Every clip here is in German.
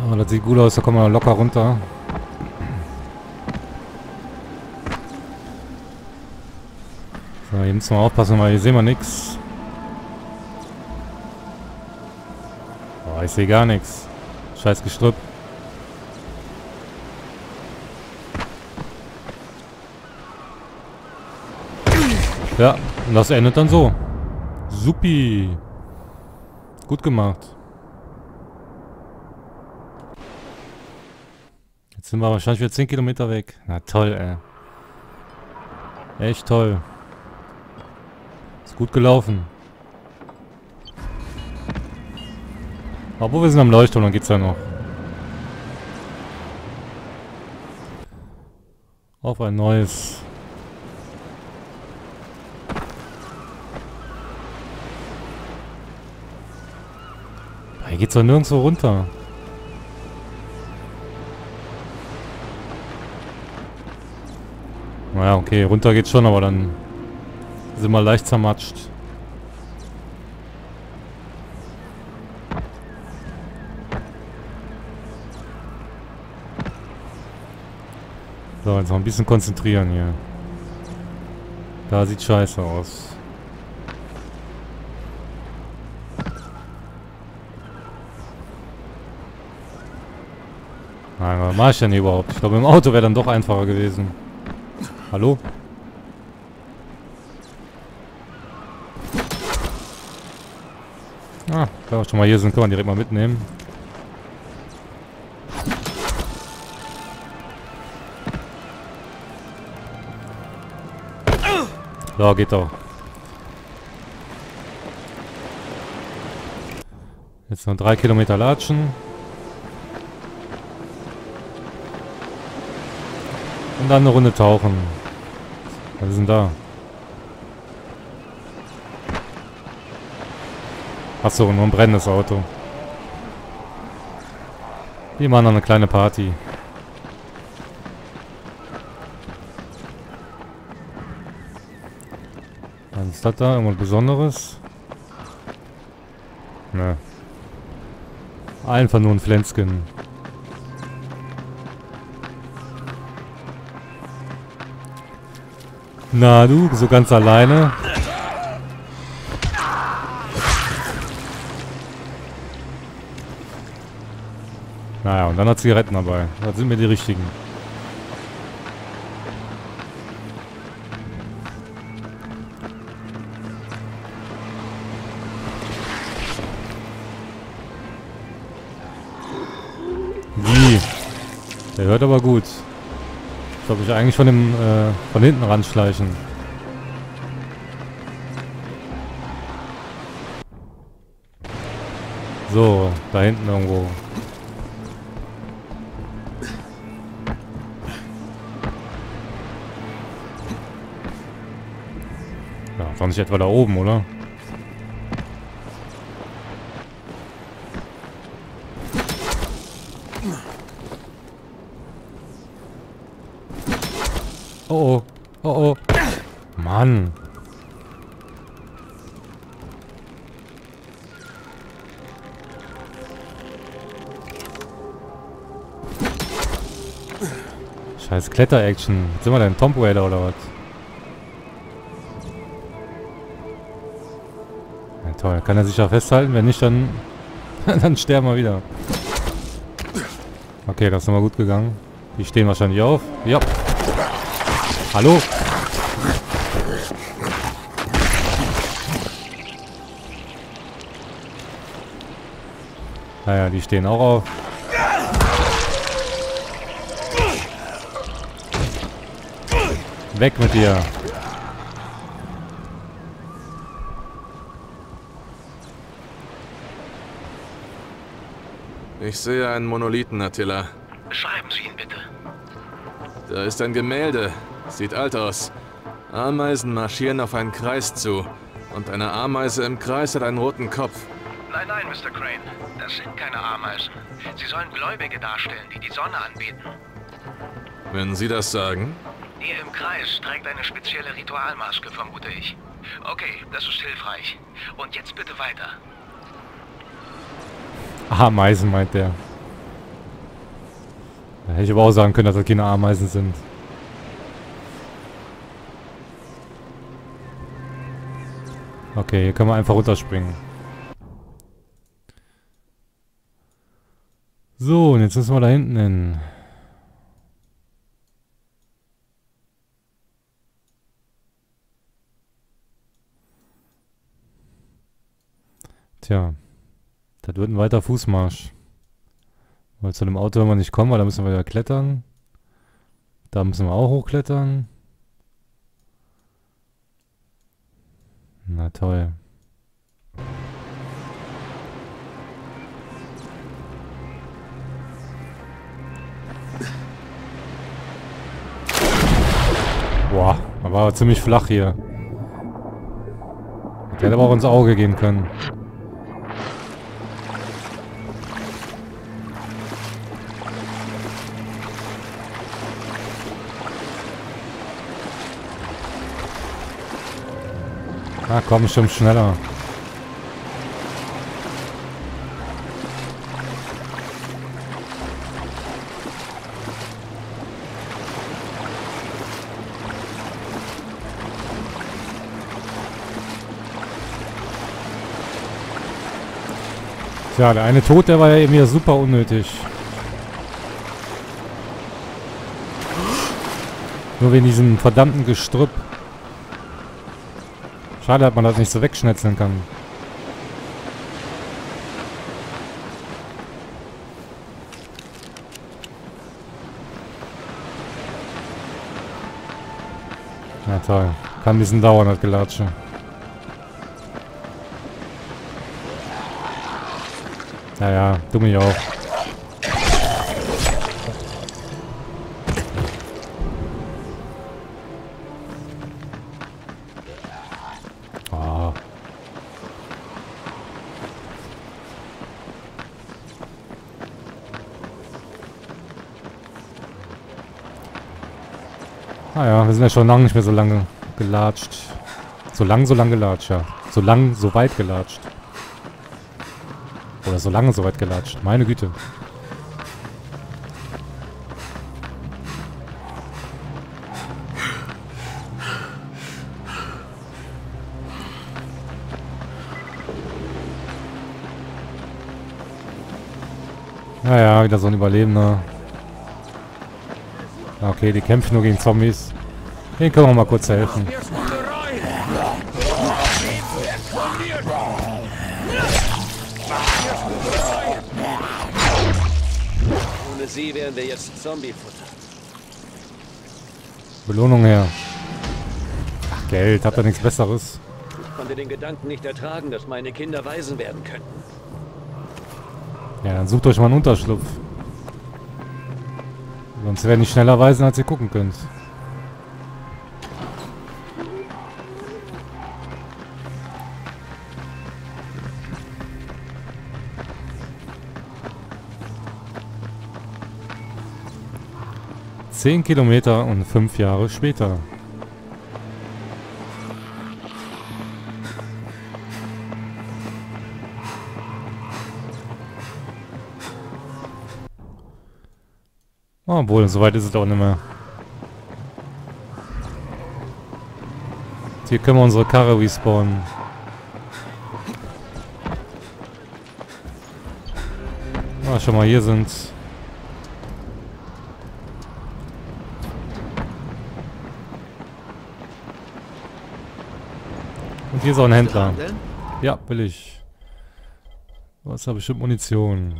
Oh, das sieht gut aus, da kommen wir locker runter. So, hier müssen wir aufpassen, weil hier sehen wir nichts. Oh, ich sehe gar nichts. Scheiß Gestrüpp. Ja, und das endet dann so. Supi. Gut gemacht. Jetzt sind wir wahrscheinlich wieder 10 Kilometer weg. Na toll, ey. Echt toll. Ist gut gelaufen. Obwohl wir sind am Leuchtturm, dann geht's ja noch. Auf ein neues. Hier geht's doch nirgendwo runter. Naja, okay, runter geht's schon, aber dann sind wir leicht zermatscht. So, jetzt noch ein bisschen konzentrieren hier. Da sieht scheiße aus. Nein, was mach ich denn hier überhaupt? Ich glaube, im Auto wäre dann doch einfacher gewesen. Hallo? Ah, wenn wir schon mal hier sind, können wir direkt mal mitnehmen. So, geht doch. Jetzt noch 3 Kilometer latschen. Und dann eine Runde tauchen. Was ist denn da? Achso, nur ein brennendes Auto. Die machen noch eine kleine Party. Was ist das da? Irgendwas Besonderes? Ne. Einfach nur ein Flenskin. Na du, so ganz alleine? Naja, und dann hat Zigaretten dabei. Das sind mir die richtigen. Wie? Der hört aber gut. Ich glaube, ich eigentlich von dem von hinten ranschleichen. So, da hinten irgendwo. Ja, doch nicht etwa da oben, oder? Oh oh. Oh oh. Mann. Scheiß Kletter-Action. Sind wir denn Tomb Raider oder was? Ja, toll. Kann er sich ja festhalten? Wenn nicht, dann dann sterben wir wieder. Okay, das ist nochmal gut gegangen. Die stehen wahrscheinlich auf. Ja. Hallo? Naja, die stehen auch auf. Weg mit dir. Ich sehe einen Monolithen, Attila. Beschreiben Sie ihn bitte. Da ist ein Gemälde. Sieht alt aus. Ameisen marschieren auf einen Kreis zu. Und eine Ameise im Kreis hat einen roten Kopf. Nein, nein, Mr. Crane. Das sind keine Ameisen. Sie sollen Gläubige darstellen, die die Sonne anbeten. Wenn Sie das sagen? Ihr im Kreis trägt eine spezielle Ritualmaske, vermute ich. Okay, das ist hilfreich. Und jetzt bitte weiter. Ameisen, meint der. Hätte ich aber auch sagen können, dass das keine Ameisen sind. Okay, hier können wir einfach runterspringen. So, und jetzt müssen wir da hinten hin. Tja, das wird ein weiter Fußmarsch. Weil zu dem Auto werden wir nicht kommen, weil da müssen wir wieder klettern. Da müssen wir auch hochklettern. Na toll. Boah, da war aber ziemlich flach hier. Der hätte aber auch ins Auge gehen können. Ah, komm, schon schneller. Tja, der eine Tod, der war ja eben wieder super unnötig. Nur wegen diesem verdammten Gestrüpp. Schade, dass man das nicht so wegschnetzeln kann. Na toll. Kann ein bisschen dauern, das Gelatsche. Naja, du mich auch. Ah. Naja, wir sind ja schon lange nicht mehr so lange gelatscht. So lang gelatscht, ja. So weit gelatscht. Oder so lange so weit gelatscht. Meine Güte. Naja, wieder so ein Überlebender. Okay, die kämpfen nur gegen Zombies. Den können wir mal kurz helfen. Ohne sie wären wir jetzt Zombiefutter. Belohnung her. Ach, Geld, habt ihr nichts Besseres? Ich konnte den Gedanken nicht ertragen, dass meine Kinder Waisen werden könnten. Ja, dann sucht euch mal einen Unterschlupf. Sonst werden die schneller Waisen, als ihr gucken könnt. Zehn Kilometer und 5 Jahre später. Obwohl, so weit ist es auch nicht mehr. Hier können wir unsere Karre respawnen. Ah, schon mal hier sind. Und hier ist auch ein Händler. Ja, will ich. Was habe ich bestimmt Munition.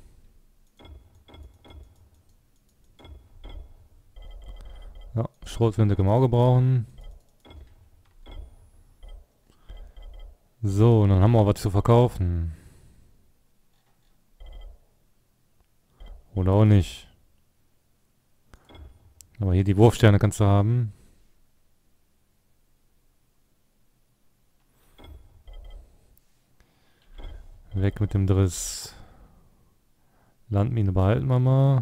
Ja, Schrotflinte können wir auch gebrauchen. So, dann haben wir auch was zu verkaufen. Oder auch nicht. Aber hier die Wurfsterne kannst du haben. Weg mit dem Driss. Landmine behalten wir mal.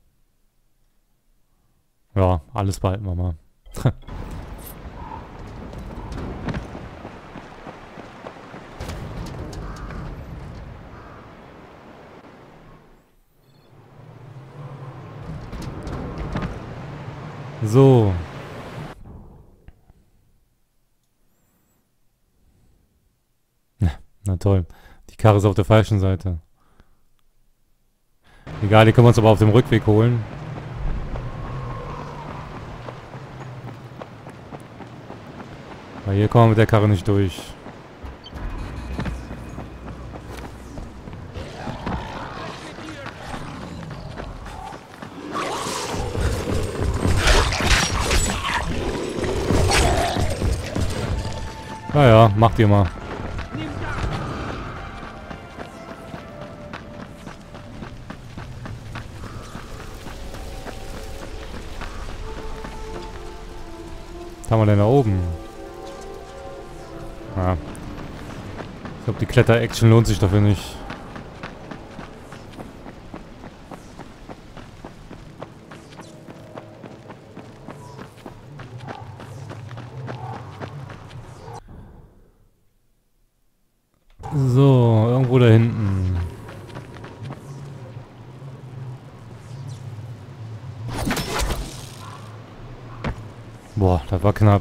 Ja, alles behalten wir mal. So. Na toll. Die Karre ist auf der falschen Seite. Egal, die können wir uns aber auf dem Rückweg holen. Weil hier kommen wir mit der Karre nicht durch. Naja, macht ihr mal. Was haben wir denn da oben? Ja. Ich glaube, die Kletter-Action lohnt sich dafür nicht. So, irgendwo da hinten. Boah, das war knapp.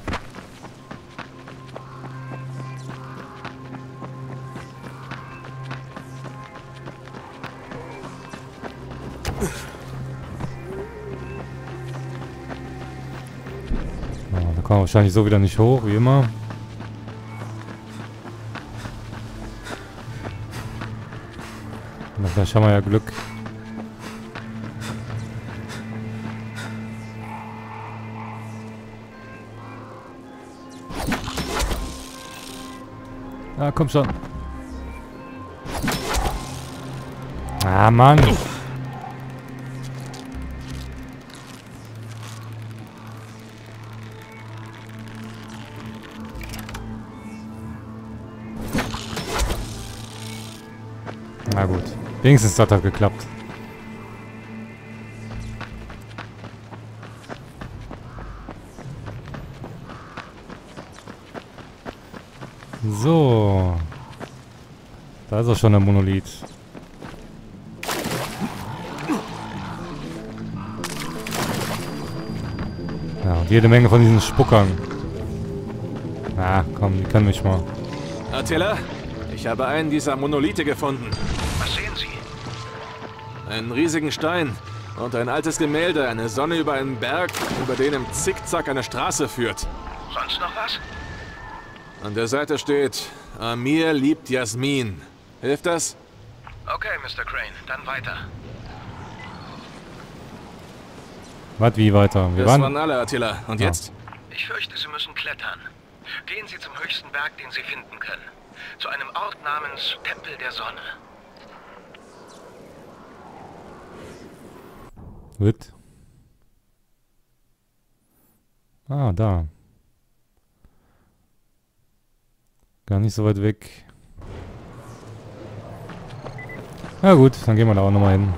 Ja, da kommen wir wahrscheinlich so wieder nicht hoch, wie immer. Na, vielleicht haben wir ja Glück. Ah, komm schon. Ah, Mann. Na gut. Wenigstens das hat geklappt. So. Da ist auch schon der Monolith. Ja, und jede Menge von diesen Spuckern. Na, komm, die können mich mal. Attila, ich habe einen dieser Monolithe gefunden. Was sehen Sie? Einen riesigen Stein und ein altes Gemälde, eine Sonne über einem Berg, über den im Zickzack eine Straße führt. Sonst noch was? An der Seite steht, Amir liebt Jasmin. Hilft das? Okay, Mr. Crane, dann weiter. Was, wie weiter? Wir Das waren... waren alle, Attila. Und Ja. jetzt? Ich fürchte, Sie müssen klettern. Gehen Sie zum höchsten Berg, den Sie finden können. Zu einem Ort namens Tempel der Sonne. Gut. Ah, da. Gar nicht so weit weg. Na gut, dann gehen wir da auch nochmal hin.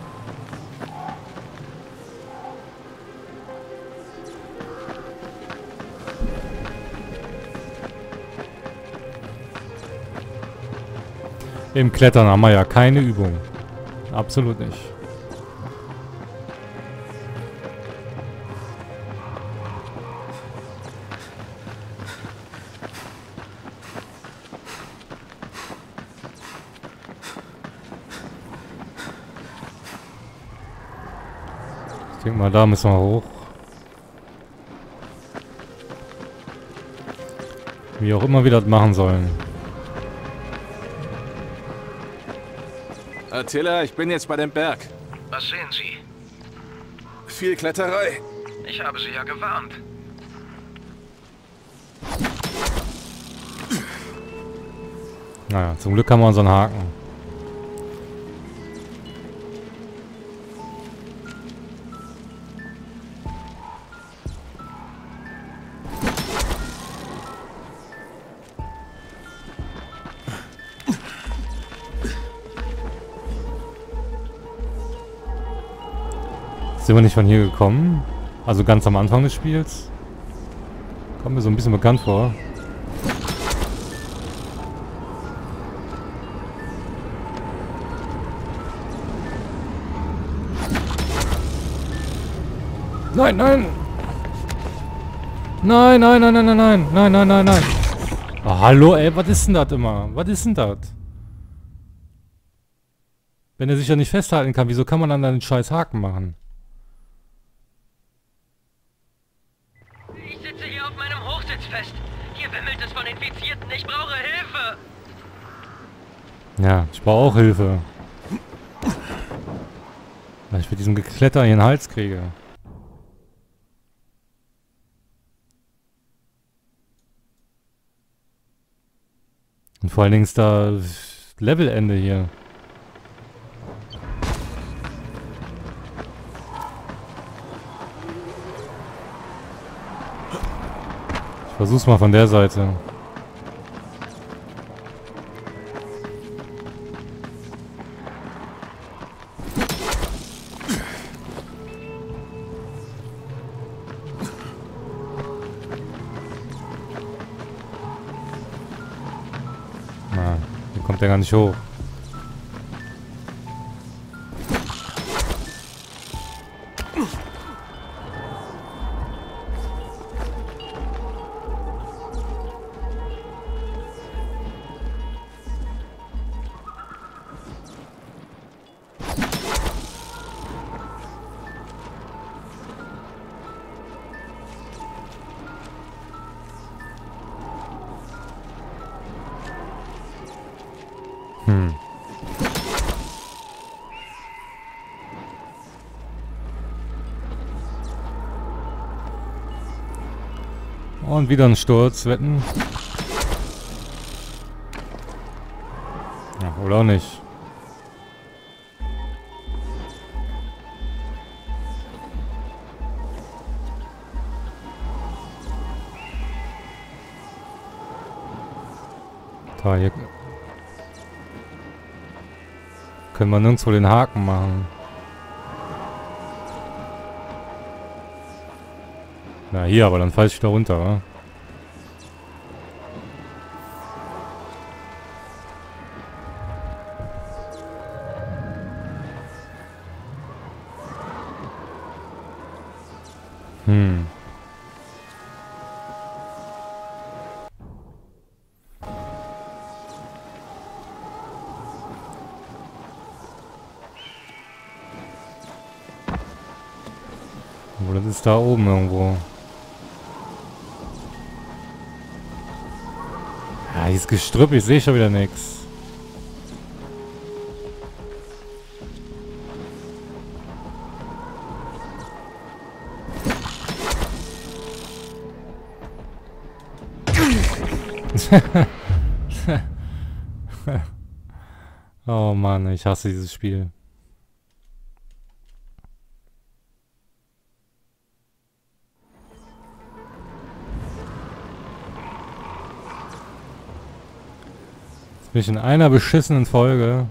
Im Klettern haben wir ja keine Übung. Absolut nicht. Ich denke mal, da müssen wir hoch. Wie auch immer wir das machen sollen. Attila, ich bin jetzt bei dem Berg. Was sehen Sie? Viel Kletterei. Ich habe Sie ja gewarnt. Naja, zum Glück haben wir unseren Haken. Sind wir nicht von hier gekommen? Also ganz am Anfang des Spiels? Kommt mir so ein bisschen bekannt vor. Nein, nein! Nein, nein, nein, nein, nein, nein, nein, nein, nein, nein. Oh, hallo, ey, was ist denn das immer? Was ist denn das? Wenn er sich ja nicht festhalten kann, wieso kann man dann einen scheiß Haken machen? Ich sitze hier auf meinem Hochsitz fest. Hier wimmelt es von Infizierten. Ich brauche Hilfe. Ja, ich brauche auch Hilfe. Weil ich mit diesem Gekletter in den Hals kriege. Und vor allen Dingen ist da Levelende hier. Ich versuch's mal von der Seite. Na, hier kommt er gar nicht hoch. Und wieder ein Sturz, wetten. Ja, oder auch nicht. Da, hier können wir nirgendwo den Haken machen. Na hier, aber dann falle ich da runter, wa? Wo, das ist da oben irgendwo. Ja, dieses Gestrüpp, ich sehe schon wieder nichts. Oh Mann, ich hasse dieses Spiel. Jetzt bin ich in einer beschissenen Folge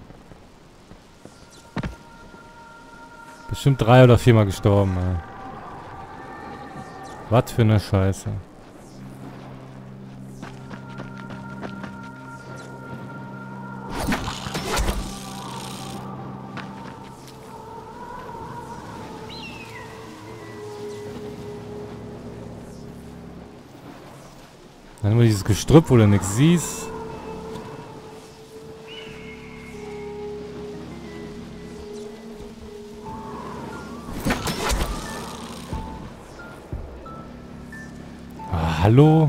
bestimmt 3 oder 4 Mal gestorben, ey. Was für eine Scheiße. Dann immer dieses Gestrüpp, wo du nichts siehst. Ah, hallo?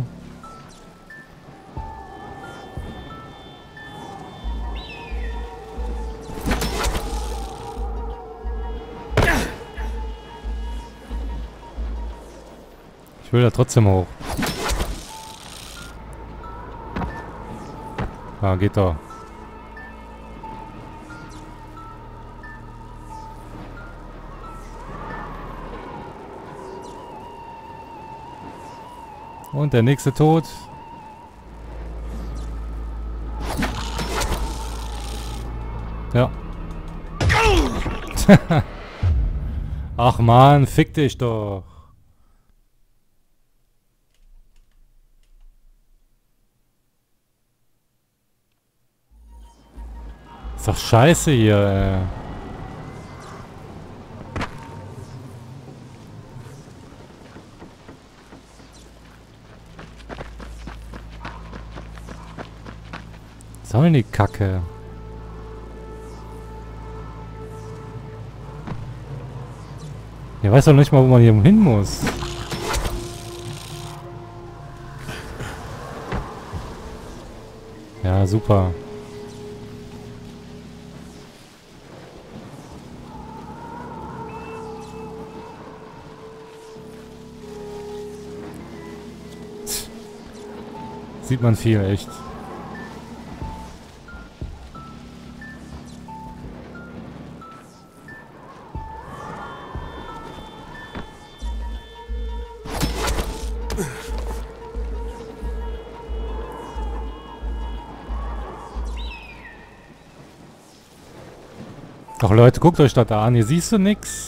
Ich will da trotzdem hoch. Ah, geht doch. Und der nächste tot. Ja. Ach man, fick dich doch. Ist doch scheiße hier, ey. soll denn die Kacke? Der weiß doch nicht mal, wo man hier hin muss. Ja, super. Sieht man viel, echt. Ach Leute, guckt euch das an, hier siehst du nix.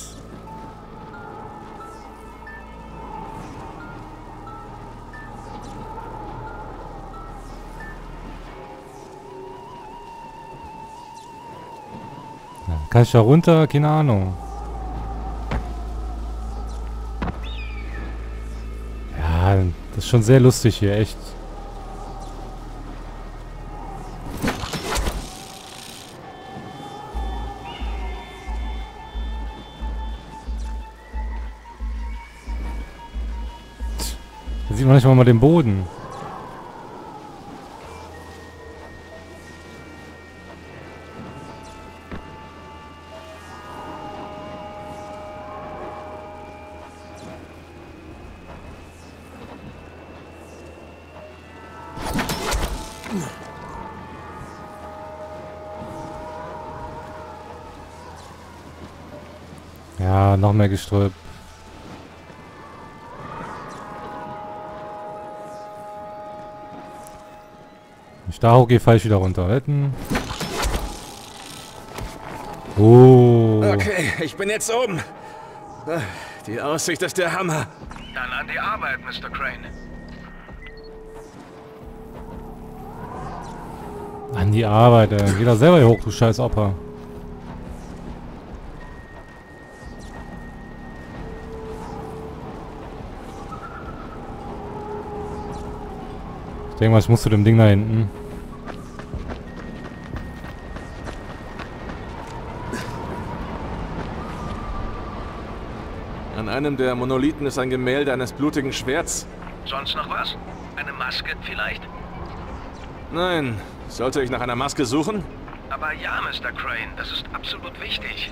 Kann ich da runter? Keine Ahnung. Ja, das ist schon sehr lustig hier, echt. Da sieht man nicht mal den Boden. Ja, noch mehr Gestrüpp. Wenn ich da hochgehe, falle ich wieder runter. Retten. Oh. Okay, ich bin jetzt oben. Die Aussicht ist der Hammer. Dann an die Arbeit, Mr. Crane. An die Arbeit, ey. Geh da selber hier hoch, du scheiß Opa. Ich denke mal, ich muss zu dem Ding da hinten. An einem der Monolithen ist ein Gemälde eines blutigen Schwerts. Sonst noch was? Eine Maske vielleicht? Nein, sollte ich nach einer Maske suchen? Aber ja, Mr. Crane, das ist absolut wichtig.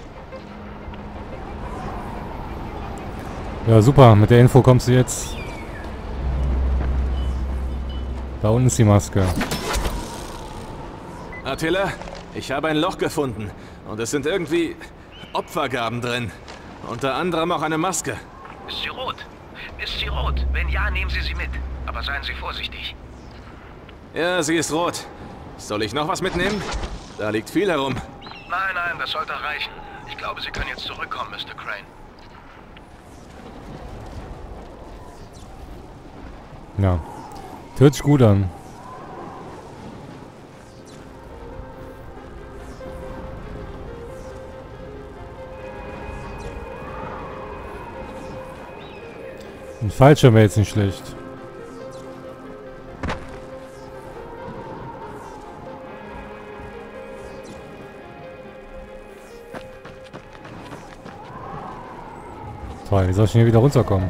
Ja, super. Mit der Info kommst du jetzt. Da unten ist die Maske. Attila, ich habe ein Loch gefunden. Und es sind irgendwie Opfergaben drin. Unter anderem auch eine Maske. Ist sie rot? Ist sie rot? Wenn ja, nehmen Sie sie mit. Aber seien Sie vorsichtig. Ja, sie ist rot. Soll ich noch was mitnehmen? Da liegt viel herum. Nein, nein, das sollte reichen. Ich glaube, Sie können jetzt zurückkommen, Mr. Crane. Ja. Hört sich gut an. Ein Fallschirm wäre jetzt nicht schlecht. Toll, wie soll ich denn hier wieder runterkommen?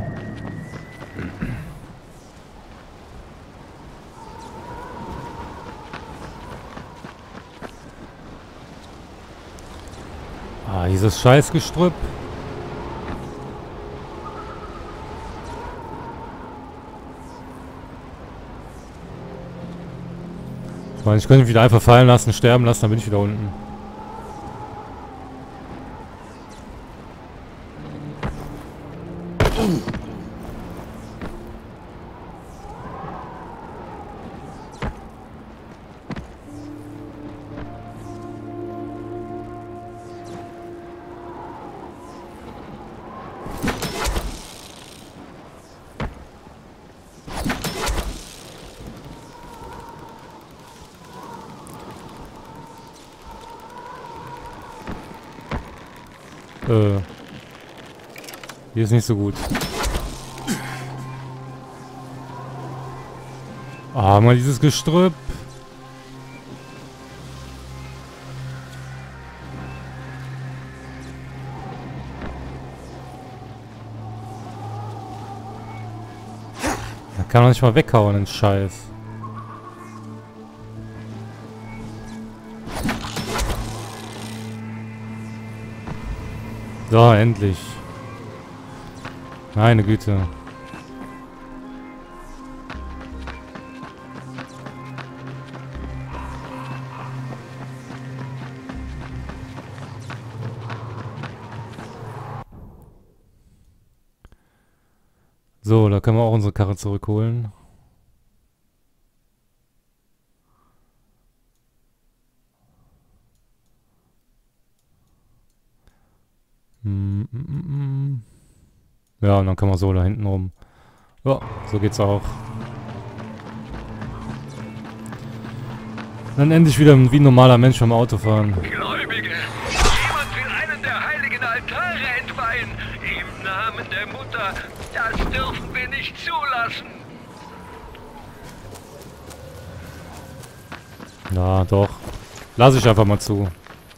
Ah, dieses Scheißgestrüpp. Ich meine, ich könnte mich wieder einfach fallen lassen, sterben lassen, dann bin ich wieder unten. Hier ist nicht so gut. Ah, mal dieses Gestrüpp. kann doch nicht mal weghauen, den Scheiß. So, endlich. Meine Güte. So, da können wir auch unsere Karre zurückholen. Ja, und dann können wir so da hinten rum. Ja, so geht's auch. Dann endlich wieder wie ein normaler Mensch beim Auto fahren. Gläubige, jemand will einen der heiligen Altare entweihen. Im Namen der Mutter, das dürfen wir nicht zulassen. Ja, doch. Lass ich einfach mal zu.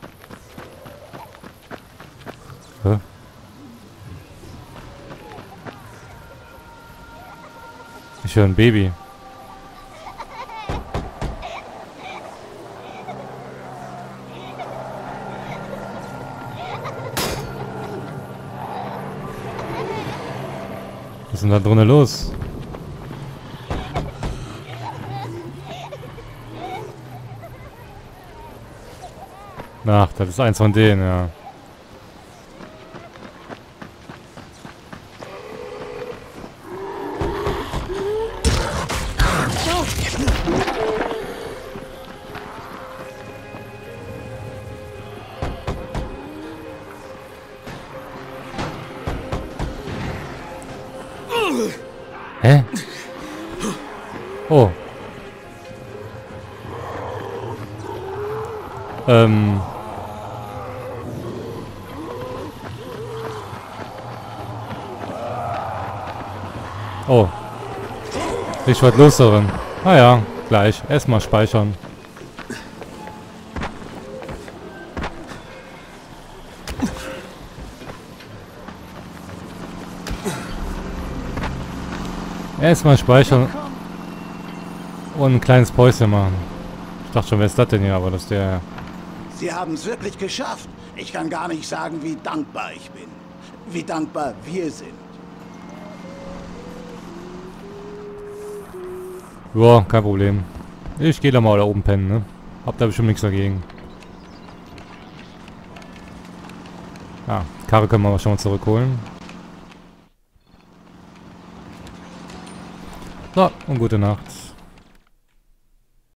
Hä? Ich höre ein Baby. Was ist denn da drinnen los? Ach, das ist eins von denen, ja. Hä? Oh. Oh. Ich was los darin. Ah ja, gleich. Erstmal speichern. Erstmal speichern. Und ein kleines Päuschen machen. Ich dachte schon, wer ist das denn hier? Aber das ist der... Sie haben es wirklich geschafft. Ich kann gar nicht sagen, wie dankbar ich bin. Wie dankbar wir sind. Ja, kein Problem. Ich gehe da mal da oben pennen, ne? Hab da bestimmt nichts dagegen. Ja, Karre können wir schon mal zurückholen. So, und gute Nacht.